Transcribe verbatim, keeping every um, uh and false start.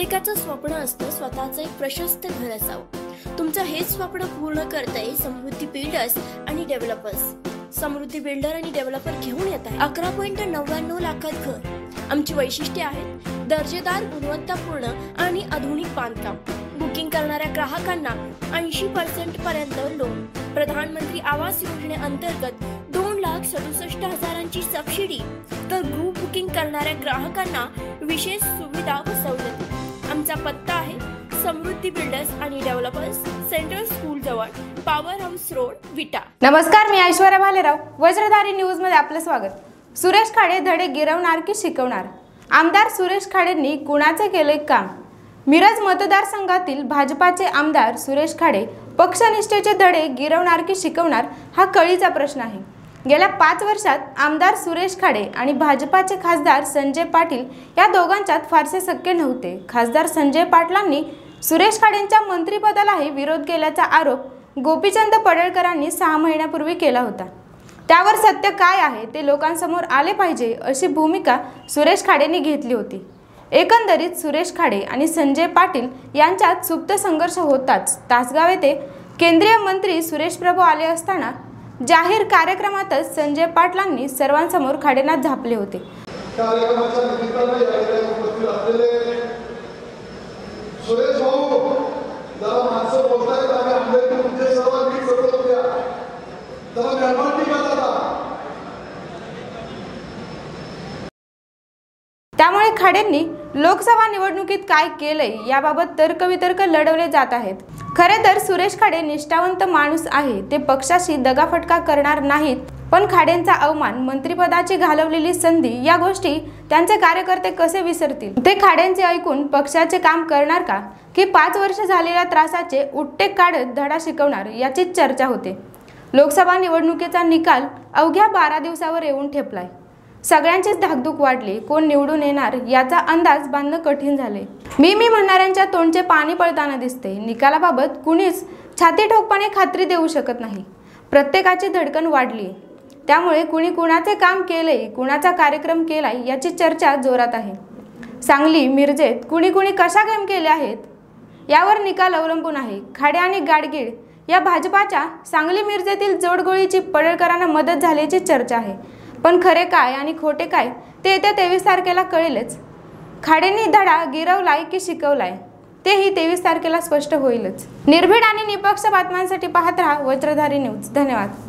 प्रत्येकाचं स्वप्न असतं स्वतःचं एक प्रशस्त घर असावं। तुमचं हेच स्वप्न पूर्ण करतंय समृद्धी बिल्डर्स आणि डेव्हलपर्स। समृद्धी बिल्डर आणि डेव्हलपर घेऊन येत आहे अकरा पॉईंट नव्याण्णव लाखात घर। आमची वैशिष्ट्ये आहेत दर्जेदार, गुणवत्तापूर्ण आणि आधुनिक बांधकाम। बुकिंग करणाऱ्या ग्राहकांना ऐंशी पर्सेंट पर्यंत लोन। प्रधानमंत्री आवास योजनेअंतर्गत दोन लाख सदुसष्ट हजारांची सबसिडी, तर ग्रुप बुकिंग करणाऱ्या ग्राहकांना विशेष सुविधा व सवलती। आमचा पत्ता आहे समृद्धी बिल्डर्स आणि डेव्हलपर्स, सेंट्रल स्कूल जवळ, पॉवर हाऊस रोड, विटा। नमस्कार, मी ऐश्वर्या भालेराव, वज्रधारी न्यूज मध्ये आपलं स्वागत। सुरेश खाडे धडे गिरवणार की शिकवणार? आमदार सुरेश खाडेंनी कुणाचे केले काम? मिरज मतदारसंघातील भाजपाचे आमदार सुरेश खाडे पक्षनिष्ठेचे धडे गिरवणार की शिकवणार हा कळीचा प्रश्न आहे। गेल्या पाच वर्षात आमदार सुरेश खाडे आणि भाजपाचे खासदार संजय पाटील या दोघांच्यात फारसे सख्य नव्हते। खासदार संजय पाटलांनी सुरेश खाडेंच्या मंत्रिपदालाही विरोध केल्याचा आरोप गोपीचंद पडळकरांनी सहा महिन्यापूर्वी केला होता। त्यावर सत्य काय आहे ते लोकांसमोर आले पाहिजे अशी भूमिका सुरेश खाडेंनी घेतली होती। एकंदरीत सुरेश खाडे आणि संजय पाटील यांच्यात सुप्त संघर्ष होताच तासगाव येथे केंद्रीय मंत्री सुरेश प्रभू आले असताना जाहीर कार्यक्रमातच संजय पाटलांनी सर्वांसमोर खाडेंना झापले होते। सुरेश भाऊ जरा माणसं बोलतायत आणि आमदार तुमचे सर्व नीट करत द्या, जरा गडबड करा दादा। त्यामुळे खाडेंनी लोकसभा निवडणुकीत काय केलंय याबाबत तर्कवितर्क लढवले जात आहेत। खरे तर सुरेश खाडे निष्ठावंत माणूस आहे, ते पक्षाशी दगाफटका करणार नाहीत, पण खाडेंचा अवमान, मंत्रिपदाची घालवलेली संधी या गोष्टी त्यांचे कार्यकर्ते कसे विसरतील? ते खाडेंचे ऐकून पक्षाचे काम करणार का, की पाच वर्ष झालेल्या त्रासाचे उट्टे काढत धडा शिकवणार याचीच चर्चा होते। लोकसभा निवडणुकीचा निकाल अवघ्या बारा दिवसावर येऊन ठेपलाय। सगळ्यांचीच धाकधूक वाढली, कोण निवडून येणार याचा अंदाज बांधणं कठीण झाले। मी मी म्हणणाऱ्यांच्या तोंडचे पाणी पळताना दिसते। निकालाबाबत कुणीच छाती ठोकपणे खात्री देऊ शकत नाही। प्रत्येकाची धडकन वाढली, त्यामुळे कुणी कुणाचे काम केले, कुणाचा कार्यक्रम केलाय याची चर्चा जोरात आहे। सांगली, मिरजेत कुणी कुणी कशा गेम केले आहेत यावर निकाल अवलंबून आहे। खाडे आणि गाडगीळ या भाजपाच्या सांगली मिरजेतील जोडगोळीची पडळकरांना मदत झाल्याची चर्चा आहे, पण खरे काय आणि खोटे काय ते येत्या तेवीस तारखेला कळेलच। खाडेंनी धडा गिरवलाय की शिकवलाय तेही तेवीस तारखेला स्पष्ट होईलच। निर्भीड आणि निपक्ष बातम्यांसाठी पाहत राहा वज्रधारी न्यूज। धन्यवाद।